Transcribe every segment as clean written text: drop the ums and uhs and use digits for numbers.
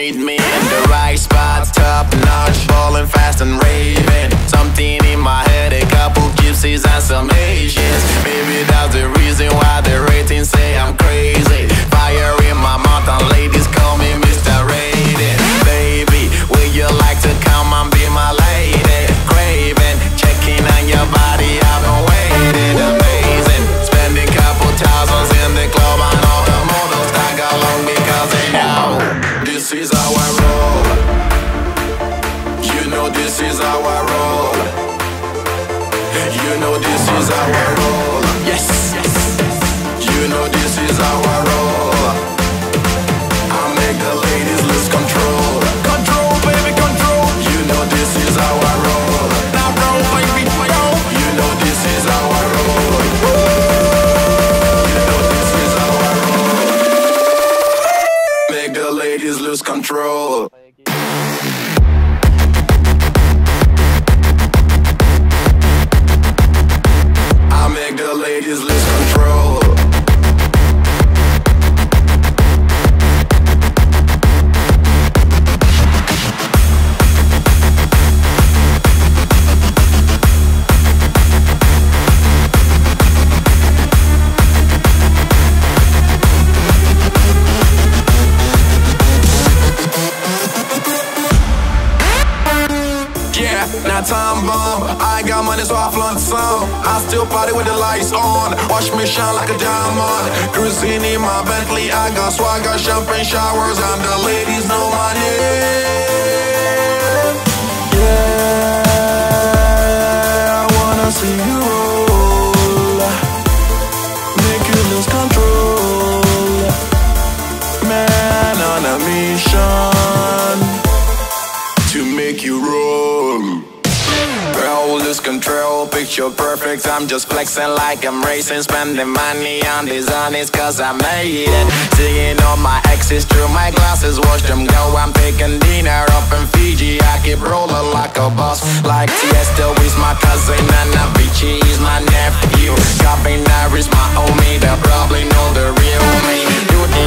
meet me in the right spot, top notch, ballin' fast and raving. Something in my head, a couple gypsies and some Asians. Maybe that's the reason why the ratings say I'm crazy. Fire in my mouth and ladies call me Mr. Rated. Baby, would you like to come and be my lady? Craving, checking on your body, I've been waiting. Amazing, spending couple thousands in the club. I know the models tag along because they know this is how I roll. You know this is how I roll. You know this is how I roll. Yes, yes. You know this is how I roll. I make the ladies lose control. Control, baby, control. You know this is how I roll. Now roll, baby, roll. You know this is how I roll. You know this is how I roll. Make the ladies lose control. I make the ladies lose control. Now time bomb, I got money so I flaunt some. I still party with the lights on, watch me shine like a diamond. Cruising in my Bentley, I got swagger, champagne showers, and the ladies know my name. Yeah, I wanna see you roll, make you lose control. Man on a mission to make you roll. Bro, lose control, picture perfect. I'm just flexing like I'm racing, spending money on designers cause I made it. Seeing all my exes through my glasses, watch them go. I'm taking dinner up in Fiji. I keep rolling like a boss, like Tiesto is my cousin and Avicii is my nephew. Cabinary is my homie, they probably know the real me. Do the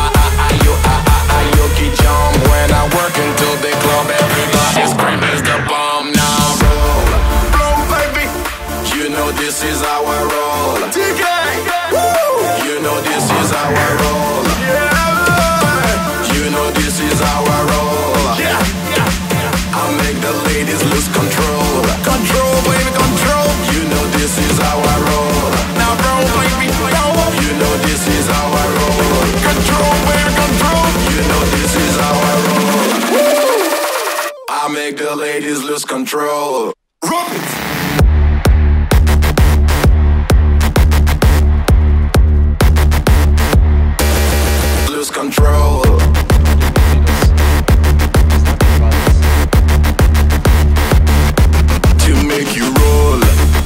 Yoki jump when I work into the club. Everybody scream is the bomb now. Roll, roll, baby. You know this is how I roll. TK, you know this is how I roll. Yeah, you know this is how I roll. Yeah, I make the ladies lose control. Control, baby, control. You know this is how I roll. Now roll, baby, roll. You know this is how I roll. Control, baby, control. You know this is how I roll. I make the ladies lose control. Lose control. To make you roll.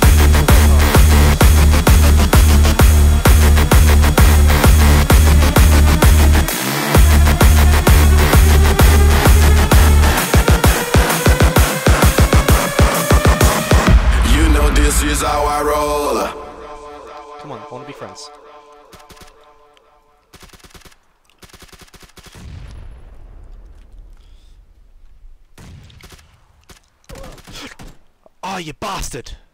This is how I roll. Come on, I want to be friends. Oh, you bastard!